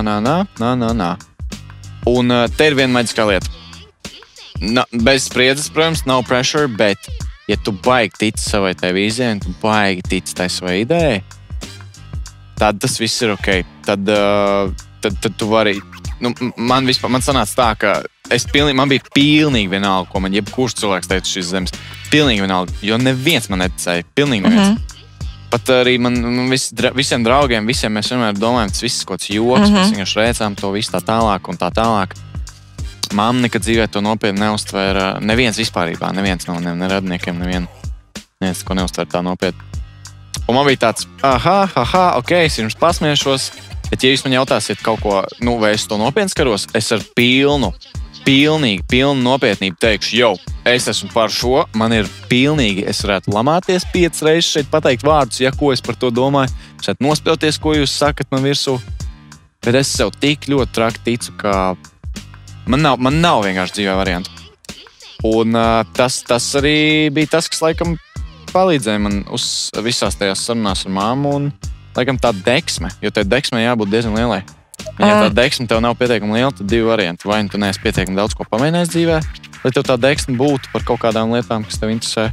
Un te ir viena maģiskā lieta. Bez spriedzes, protams, no pressure, bet ja tu baigi tici savai tai vīzijai un tu baigi tici tai savai idejai, tad tas viss ir ok. Tad tu vari, man sanāca tā, ka man bija pilnīgi vienalga, ko man jebkurš cilvēks teica šīs zemes. Pilnīgi vienalga, jo neviens man neticēja. Pilnīgi neviens. Pat arī visiem draugiem, mēs vienmēr domājam, tas viss kaut kāds joks, mēs vienkārši rēcām to visu tā tālāk un tā tālāk. Mamma nekad dzīvē to nopietni neuztvēra, neviens vispārībā, neviens no radniekiem, neviens ko neuztvēra tā nopietni. Un man bija tāds, ok, es jums pasmiešos, bet ja jūs man jautāsiet kaut ko, vai es to nopietni skaros, es ar pilnu nopietnību teikšu, es esmu par šo, man ir pilnīgi, es varētu lamāties 5 reizes šeit pateikt vārdus, ko es par to domāju, es varētu nospļauties, ko jūs sakat man virsū, bet es sev tik ļoti traki ticu, ka man nav vienkārši dzīvē variantu. Un tas arī bija tas, kas laikam palīdzēja man uz visās tajās sarunās ar māmu un laikam tā deksme, jo tai deksmei jābūt diezgan lielai. Ja tā deksme tev nav pietiekami liela, tad 2 varianti. Vai tu neesi pietiekami daudz ko pamēģinājis dzīvē, lai tev tā deksme būtu par kaut kādām lietām, kas tev interesē.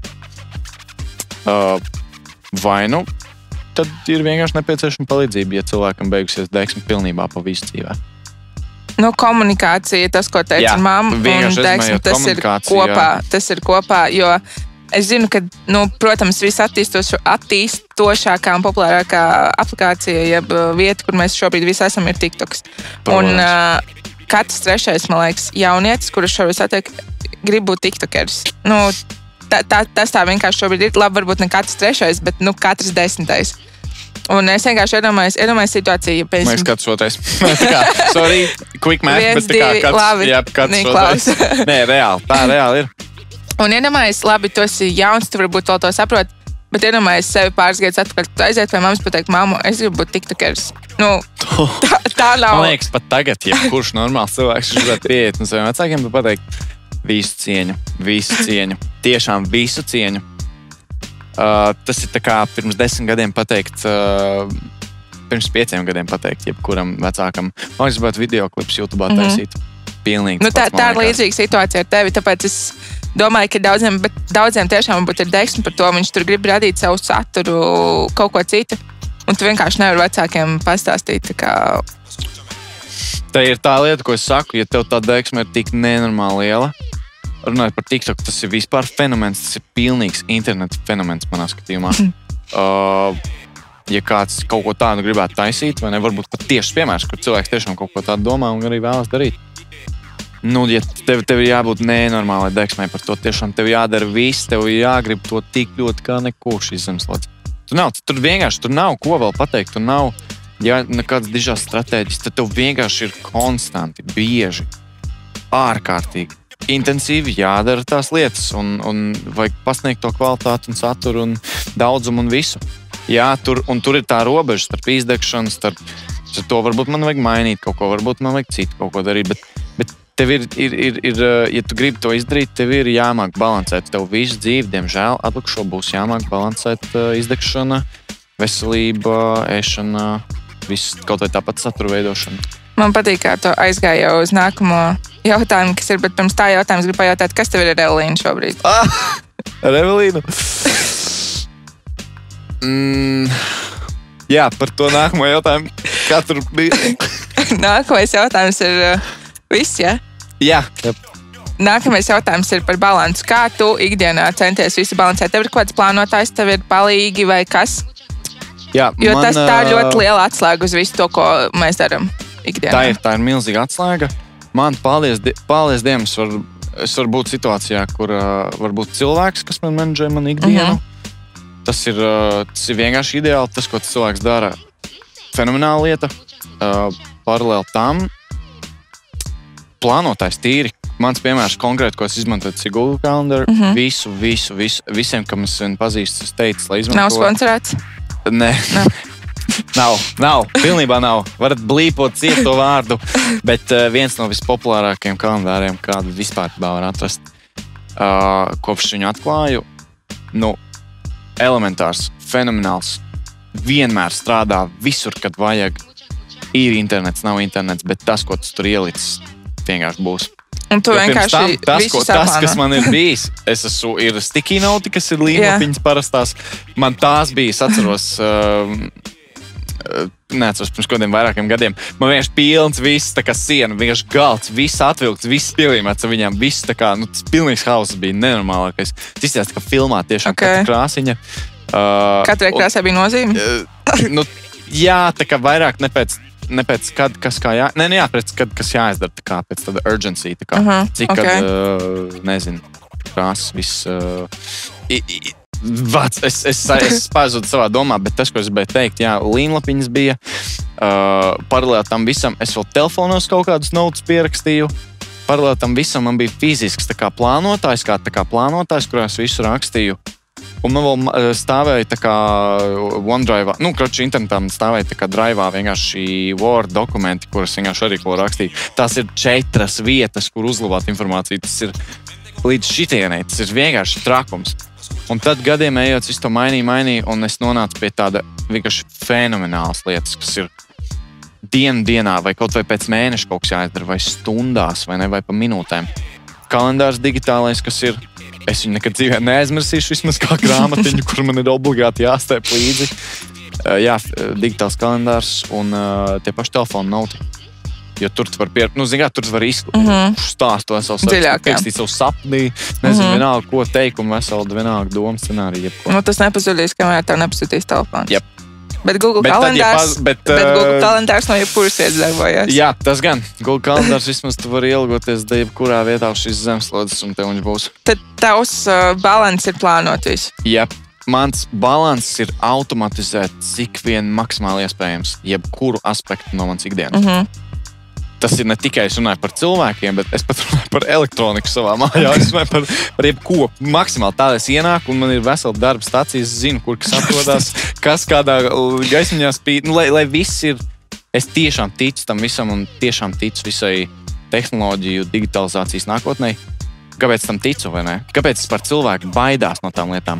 Vai tad ir vienkārši nepieciešama palīdzība, ja cilvēkam beigusies deksme pilnībā pa visu dzīvē. Komunikācija, tas, ko teica mamma, un deksme, tas ir kopā, jo es zinu, ka, protams, visattīstošākā un populārākā aplikācija, jeb vieta, kur mēs šobrīd visi esam, ir TikToks. Un katrs trešais, man liekas, jaunietis, kurš šobrīd satiek, grib būt tiktokeris. Tas tā vienkārši šobrīd ir. Labi, varbūt ne katrs trešais, bet katrs 10. Un es vienkārši iedomājos situāciju, ja man liekas, katrs otrais. Sorry, quick math, bet katrs otrais. Nē, reāli, tā reāli ir. Un iedomājies, labi, tu esi jauns, tu varbūt vēl to saproti, bet iedomājies sevi pāris gadus atpakaļ, tu aiziet vai mammas pateikt, mammu, es gribu būt tiktokeris. Tā nav. Man liekas, pat tagad, ja kurš normāls cilvēks gribētu pieiet un saviem vecākiem pateikt visu cieņu, tiešām visu cieņu. Tas ir tā kā pirms 10 gadiem pateikt, pirms 5 gadiem pateikt, jebkuram vecākam. Man gribētu videoklips YouTube taisīt. Pilnīgi. Tā ir līdzīga situācija ar tevi, tāpēc es domāju, ka daudziem tiešām varbūt ir deksme par to. Viņš tur grib radīt savu saturu, kaut ko citu. Un tu vienkārši nevari vecākiem pastāstīt. Tā ir tā lieta, ko es saku, ja tev tā deksme ir tik nenormāli liela. Runājot par TikTok, tas ir vispār fenomens, tas ir pilnīgs interneta fenomens manā skatījumā. Ja kāds kaut ko tādu gribētu taisīt, vai ne, varbūt pat tieši piemērs, kur cilvēks tiešām kaut ko tādu domā un arī vēlas darīt. Ja tev ir jābūt nenormālai deksmai par to, tiešām tev jādara viss, tev jāgrib to tik ļoti kā nekurš izzemslods. Tur vienkārši nav ko vēl pateikt, tur nav nekādas dižās stratēģijas, tad tev vienkārši ir konstanti, bieži, ārkārtīgi. Intensīvi jādara tās lietas un vajag pasniegt to kvalitāti un saturu un daudzumu un visu. Jā, tur ir tā robeža starp izdegšanu, starp to varbūt man vajag mainīt kaut ko, varbūt man vajag citu kaut ko darīt, bet tev ir, ja tu gribi to izdarīt, tev ir jāmāk balansēt. Tev visu dzīvi, diemžēl, atlikušo būs jāmāk balansēt izdegšana, veselība, ēšana, viss kaut vai tāpat satura veidošana. Man patīk, kā tu aizgāji jau uz nākamo jautājumu, kas ir, bet pirms tā jautājums gribu pajautāt, kas tev ir ar Evelīnu šobrīd? Ar Evelīnu? Jā, par to nākamo jautājumu katru brīdi. Nākamais jautājums ir viss, ja? Jā. Nākamais jautājums ir par balansu. Kā tu ikdienā centies visu balansēt? Tev ir kaut kāds plānotājs, tev ir palīgi vai kas? Jā, jo tā ir ļoti liela atslēga uz visu to, ko mēs darām ikdienā. Tā ir milzīga atslēga. Man, paldies Dievam, es varu būt situācijā, kur var būt cilvēks, kas man menedžē man ikdienu. Tas ir vienkārši ideāli. Tas, ko cilvēks dara, fenomenāla lieta. Paralēli tam plānotājs tīri. Mans piemērs konkrēti, ko es izmantoju, ir Google Calendar. Visiem, kam es vien pazīstu, es teicu, lai izmanto. Nav sponsorēts? Nē. Nav. Pilnībā nav. Varat blīpot cieto vārdu, bet viens no vispopulārākajiem kalendāriem, kādu vispār var atrast, kopš viņu atklāju, elementārs, fenomenāls, vienmēr strādā visur, kad vajag. Ir internets, nav internets, bet tas, ko tu tur ielicis, vienkārši būs. Un tu vienkārši tas, kas man ir bijis, ir sticky note, kas ir līnopiņas parastās. Man tās bija, es atceros, neatceros pirms kādiem vairākiem gadiem. Man vienkārši pilns viss, tā kā siena, vienkārši galds, viss atvilkts, viss pielīmēts ar viņām, viss tā kā, tas pilnīgs hauss bija nenormālākais. Tas izskatās, tā kā filmā tiešām katra krāsiņa. Katrai krāsai bija nozīme? Jā, tā kā vairāk ne pēc kad, kas kā pēc kad, kas jāizdara, tā kā pēc tāda urgency, tā kā, cik kad, nezinu, krāsas, viss, es pazudu savā domā, bet tas, ko es gribēju teikt, jā, līnlapiņas bija, paralēli tam visam, es vēl telefonos kaut kādus notes pierakstīju, paralēli tam visam man bija fizisks, tā kā plānotājs, kurā es visu rakstīju. Un man vēl stāvēja tā kā OneDrive, internetā stāvēja tā kā Drive vienkārši Word dokumenti, kuras vienkārši arī ko rakstīju. Tās ir 4 vietas, kur uzglabāt informāciju. Tas ir līdz šitienai, tas ir vienkārši trakums. Un tad gadiem ejot, visu to mainīju, un es nonācu pie tāda vienkārši fenomenālas lietas, kas ir dienā, vai kaut vai pēc mēneša kaut kas jāizdara, vai stundās, vai pa minūtēm. Kalendārs digitālais, kas ir. Es viņu nekad dzīvē neaizmirsīšu, vismaz kā grāmatiņu, kur man ir obligāti jāstēp līdzi. Jā, digitāls kalendārs un tie paši telefonu noti. Jo tur tu var tur tu var stāstu veselu pierakstīt savu sapnī, nezinu, vienalga, ko teikumu veselu, vienalga domu scenāriju. Tas nepazudīs, kamēr tev nepasūtīs telefons. Jep. Bet Google kalendārs no jebkuras vietas darbojas. Jā, tas gan. Google kalendārs vismaz tu vari ielgoties jebkurā vietā uz šīs zemeslodes, un tev viņš būs. Tad tavs balans ir plānot visu? Jā, mans balans ir automatizēt cik vien maksimāli iespējams jebkuru aspektu no mans ikdienas. Tas ir ne tikai es runāju par cilvēkiem, bet es pat runāju par elektroniku savā mājā. Es runāju par jebko. Maksimāli tādā es ienāku, un man ir vesela darba stācija. Es zinu, kur kas atrodas, kas kādā gaismiņā spīd. Lai viss ir... Es tiešām ticu tam visam un tiešām ticu visai tehnoloģiju, digitalizācijas nākotnē. Kāpēc tam ticu, vai ne? Kāpēc es par cilvēku baidās no tām lietām?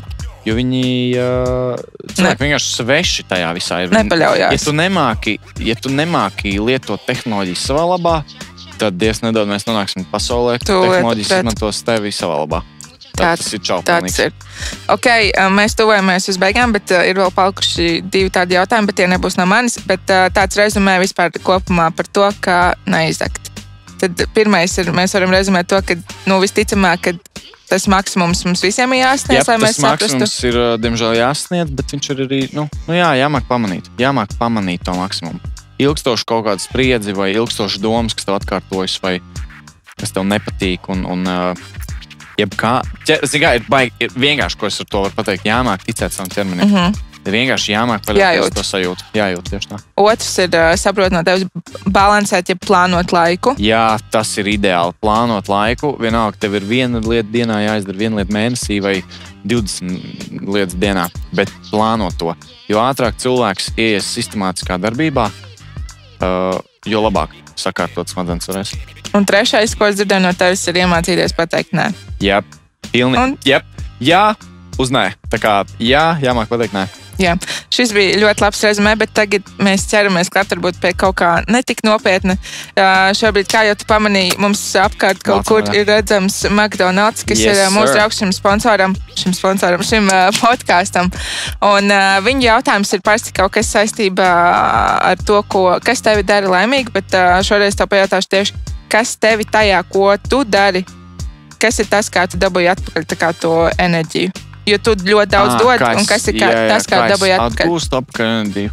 Jo viņi cilvēki vienkārši sveši tajā visā ir. Nepaļaujās. Ja tu nemāki lietot tehnoloģijas savā labā, tad Dievs nedod, mēs nonāksim pasaulē, ka tehnoloģijas izmantos tevi savā labā. Tas ir čaupilnīgs. Tāds ir. Ok, mēs tuvojamies uz beigām, bet ir vēl palikuši 2 tādi jautājumi, bet tie nebūs no manis. Bet tāds rezumē vispār kopumā par to, kā neizdegt. Tad pirmais ir, mēs varam rezumēt to, ka, visticamāk, ka tas maksimums mums visiem ir jāsniedz, lai mēs saprastu. Tas maksimums ir, diemžēl, jāsniedz, bet viņš ir arī, jāmāk pamanīt. Jāmāk pamanīt to maksimumu. Ilgstoši kaut kāda spriedzi vai ilgstoši domas, kas tev atkārtojas vai kas tev nepatīk un jebkā. Ir vienkārši, ko es ar to varu pateikt, jāmāk ticēt savam ķermenim. Ir vienkārši jāmāk paļauties to sajūtu. Jājūt, tieši tā. Otrs ir, saprot no tevis, balansēt, ja plānot laiku. Jā, tas ir ideāli. Plānot laiku. Vienalga, tev ir 1 lieta dienā jāizdara, 1 lieta mēnesī vai 20 lietas dienā. Bet plānot to. Jo ātrāk cilvēks ieies sistemātiskā darbībā, jo labāk sakārtot smadzenes varēs. Un trešais, ko es dzirdēju no tevis, ir iemācīties pateikt nē. Jā, pilnīgi. Jā, uz nē. Tā kā jāmāk pateikt nē. Jā, šis bija ļoti labs rezumē, bet tagad mēs ķeramies klāt varbūt pie kaut kā netik nopietna. Šobrīd, kā jau tu pamanīji, mums apkārt kaut kur ir redzams McDonald's, kas ir mūsu draugs šim podkāstam. Un viņa jautājums ir parasti kaut kas saistībā ar to, kas tevi dara laimīgi, bet šoreiz tev pajautāšu tieši, kas tevi tajā, ko tu dari, kas ir tas, kā tu dabūji atpakaļ tā kā to enerģiju. Jo tu ļoti daudz dod, un kas ir tas, kā dabūji atpakaļ? Atgūst atpakaļ enerģiju.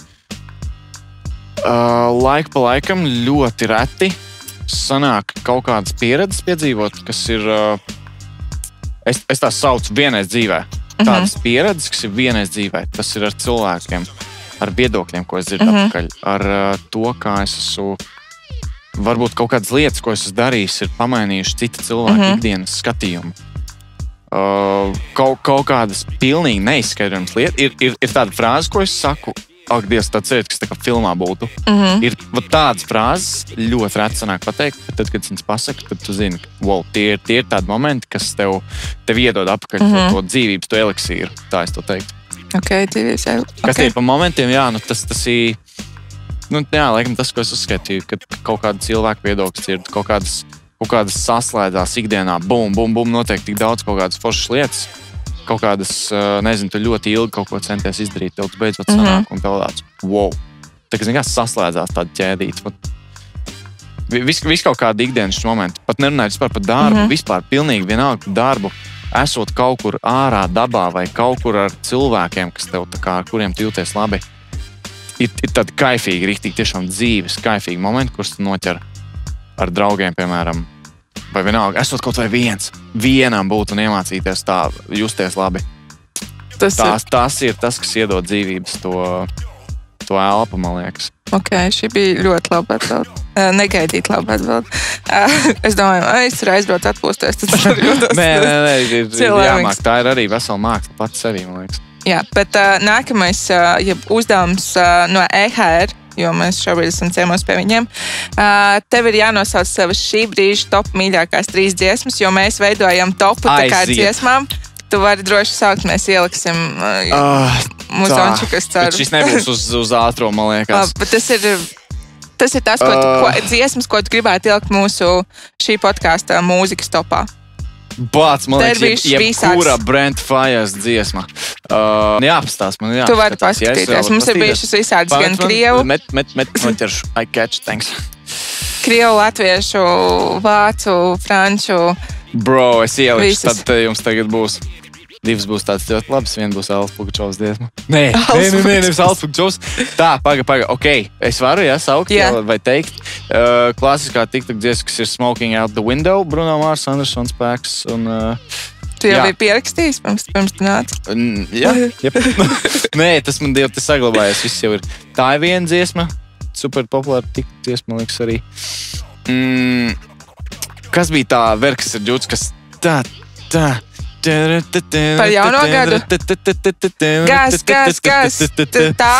Laik pa laikam ļoti reti sanāk kaut kādas pieredzes piedzīvot, kas ir, es tās saucu vienreiz dzīvē. Tādas pieredzes, kas ir vienreiz dzīvē. Tas ir ar cilvēkiem, ar viedokļiem, ko es dzirdu atpakaļ. Ar to, kā es esmu, varbūt kaut kādas lietas, ko es esmu darījis, ir pamainījuši cita cilvēka ikdienas skatījumu. Kaut kādas pilnīgi neizskaidrojams lietas. Ir tāda frāze, ko es saku, ak, Dievs, tāds ir, kas tā kā filmā būtu. Ir tādas frāzes ļoti reti sanāk pateikt, bet tad, kad es viņas pasaku, tad tu zini, wow, tie ir tādi momenti, kas tev iedod atpakaļ to dzīvības, to eliksīru. Tā es to teiktu. Ok, dzīvības eliksīru. Kas ir pa momentiem, tas ir, laikam tas, ko es uzskaitīju, kad kaut kāda cilvēka viedoklis ir kaut kādas saslēdzās ikdienā, bum, notiek tik daudz kaut kādas foršas lietas, kaut kādas, nezinu, tu ļoti ilgi kaut ko centies izdarīt, tev beidzot sanāk, un tev tāds, wow. Tā kā, zini, saslēdzās tāda ķēdīta. Viss kaut kāda ikdienas momenti, pat nerunājot vispār par darbu, vispār pilnīgi vienalga par darbu, esot kaut kur ārā dabā vai kaut kur ar cilvēkiem, kas tev tā kā, ar kuriem tu jūties labi. Ir tādi kaifīgi, riktīgi tiešām dzīves, kaifīgi momenti, kurus tu noķer ar draugiem, piemēram, vai vienalga, esot kaut vai vienam būt un iemācīties tā, justies labi. Tas ir tas, kas iedod dzīvības to elpu, man liekas. Ok, šī bija ļoti laba atbilde. Negaidīt labu atbildi. Es domāju, es tur aizbraucu atpūsties, tad es arī jūtos. Nē, ir jāmāk. Tā ir arī vesela māksla pati sevī, man liekas. Jā, bet nākamais uzdevums no EHR, jo mēs šobrīd esam ciemos pie viņiem. Tev ir jānosauc savas šī brīža top mīļākās 3 dziesmas, jo mēs veidojam topu tā kā dziesmām. Tu vari droši saukt, mēs ieliksim muzonču, kas ceru. Bet šis nebūs uz ātro, man liekas. Bet tas ir tas, dziesmas, ko tu gribētu ielikt mūsu šī podkāsta mūzikas topā. Bāc, man liekas, jebkura Brent Faiyaz dziesma. Jāpastāst, man jāpastāst. Tu vari paskatīties. Mums ir bijušas visādas gan krievu. Met, noķeršu. I catch, thanks. Krievu, latviešu, vācu, franču. Bro, es ielikšu, tad jums tagad būs. 2 būs tāds ļoti labs, 1 būs Alfs Pugačovs dziesma. Nē, nevis Alfs Pugačovs. Tā, paga, ok. Es varu, saukt vai teikt. Klasiskā TikTok dziesma, kas ir Smoking Out the Window, Bruno Mars, Andersons Pēks un... Tu jau biji pierakstījis pirms tu nāc? Jā. Nē, tas man Diev te saglabājies. Viss jau ir. Tā ir viena dziesma. Super populāra TikTok dziesma, man liekas arī. Kas bija tā verkas ar džūts, kas tā... Par jauno gadu? Gas, tā?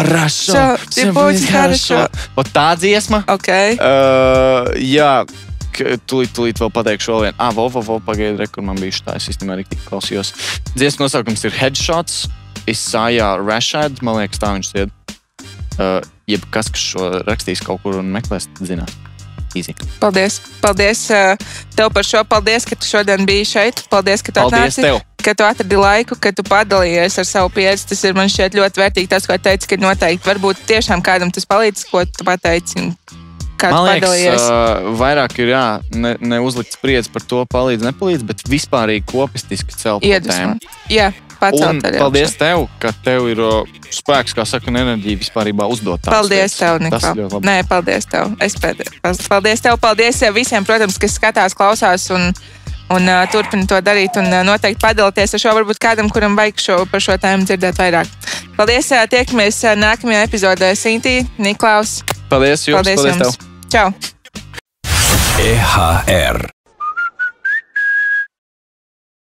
Хорошо, все будет хорошо. Вот tā dziesma. Ok. Jā, tūlīt vēl pateikšu vēl vienu. Vo, pagaidi, kur man bija šitā. Es īstenībā arī tik klausījos. Dziesmu nosaukums ir Headshots. Isaiah Rashad, man liekas, tā viņš ied. Jebkas, kas šo rakstīs kaut kur un meklēs, tad zinās. Easy. Paldies tev par šo. Paldies, ka tu šodien biji šeit. Paldies, ka tu atnāci. Ka tu atradi laiku, ka tu padalījies ar savu pieredzi. Tas ir man šķiet ļoti vērtīgi. Tas, ko teici, ka noteikti varbūt tiešām kādam tas palīdz, ko tu pateici. Man liekas, vairāk ir neuzlikt spriedzi par to palīdz, nepalīdz, bet vispārīgi kopistiski celt tēmu. Jā, pacelt arī. Paldies tev, ka tev ir spēks, kā saka, un enerģija vispārībā uzdot tās. Paldies tev, Nikla. Nē, paldies tev. Paldies tev, paldies visiem, protams, kas skatās, klausās un turpina to darīt un noteikti padalīties ar šo, varbūt kādam, kuram vajag par šo tēmu dzirdēt vairāk. Paldies, tiekamies nākamajā epizodē. Sintī, Niklaus. Paldies jums. Paldies tev. Čau! EHR